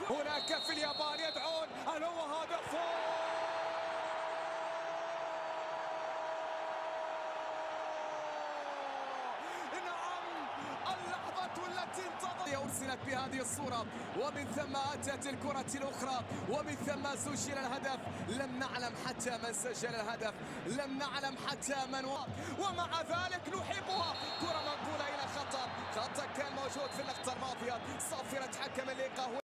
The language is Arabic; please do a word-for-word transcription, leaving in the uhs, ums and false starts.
هناك في اليابان يدعون، هل هو هدف؟ اللحظة التي انتظر أرسلت بهذه الصورة، ومن ثم أتت الكرة الأخرى، ومن ثم سجل الهدف. لم نعلم حتى من سجل الهدف، لم نعلم حتى من و... ومع ذلك نحبها. كرة منقولة إلى خطأ، خطأ كان موجود في اللقطة الماضية. صافرة حكم اللقاء.